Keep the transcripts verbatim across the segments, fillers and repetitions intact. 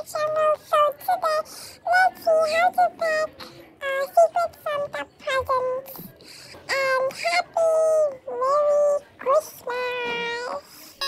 channel. So today, let's see how to pack uh, Secret Santa presents. And happy Merry Christmas!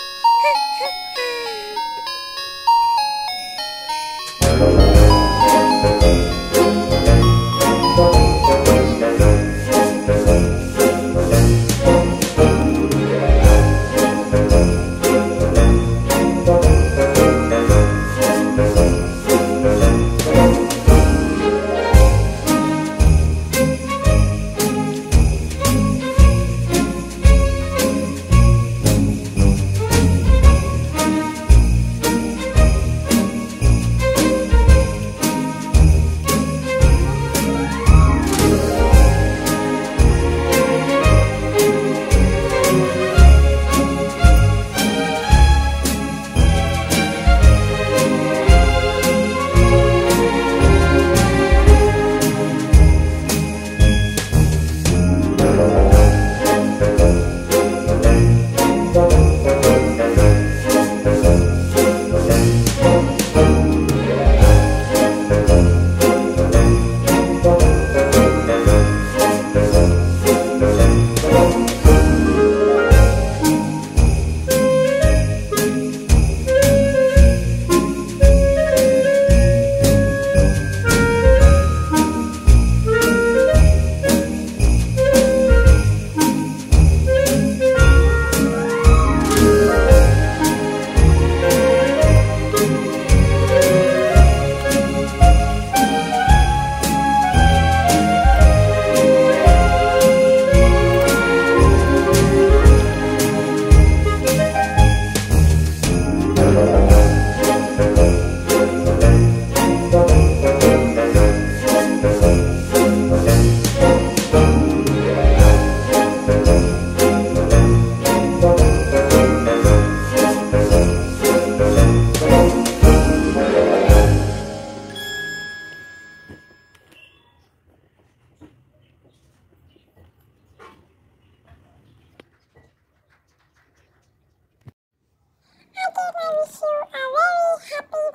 Again, I wish you a very happy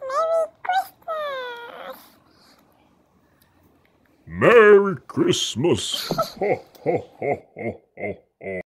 Merry Christmas! Merry Christmas! Ho, ho, ho, ho, ho, ho.